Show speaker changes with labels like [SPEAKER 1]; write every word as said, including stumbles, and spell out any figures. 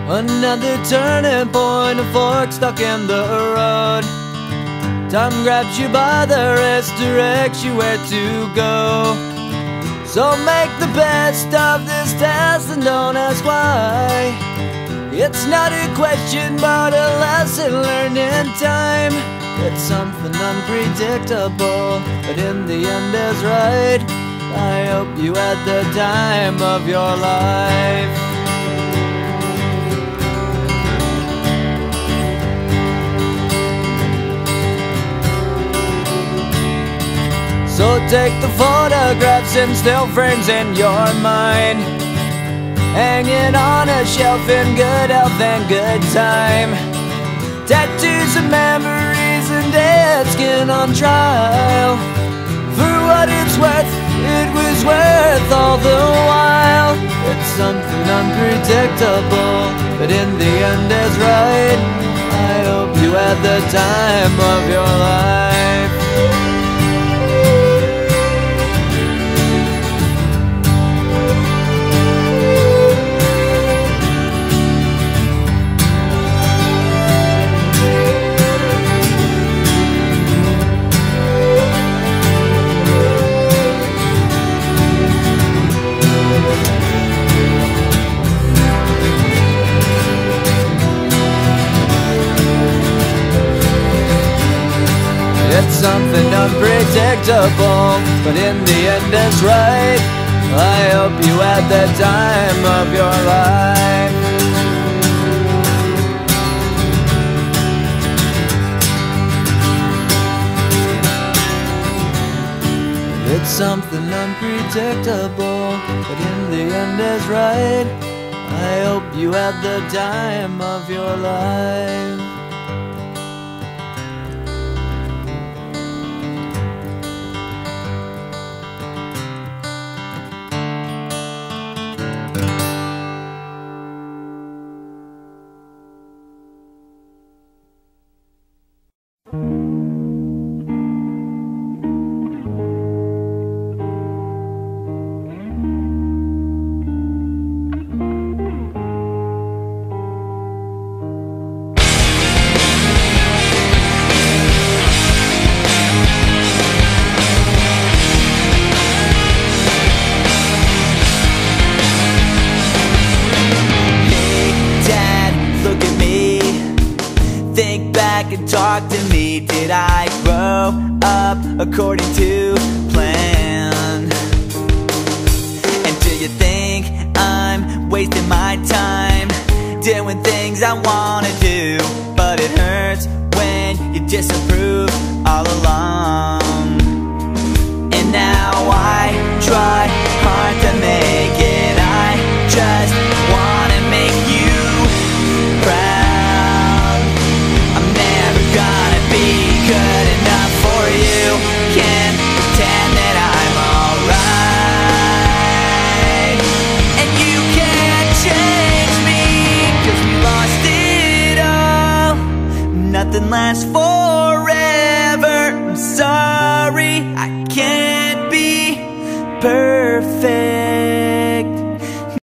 [SPEAKER 1] Another turning point, a fork stuck in the road. Time grabs you by the wrist, directs you where to go. So make the best of this test and don't ask why. It's not a question but a lesson learned in time. It's something unpredictable, but in the end is right. I hope you had the time of your life. So take the photographs and still frames in your mind, hanging on a shelf in good health and good time. Tattoos of memories and dead skin on trial. For what it's worth, it was worth all the while. It's something unpredictable, but in the end is right. I hope you had the time of your life. It's something unpredictable, but in the end it's right. I hope you had the time of your life. It's something unpredictable, but in the end is right. I hope you had the time of your life.
[SPEAKER 2] And talk to me. Did I grow up according to plan? And do you think I'm wasting my time doing things I wanna do? But it hurts when you disapprove all along. And now I try hard to make it. I just wanna make you proud. Good enough for you. Can't pretend that I'm alright. And you can't change me, 'cause we lost it all. Nothing lasts for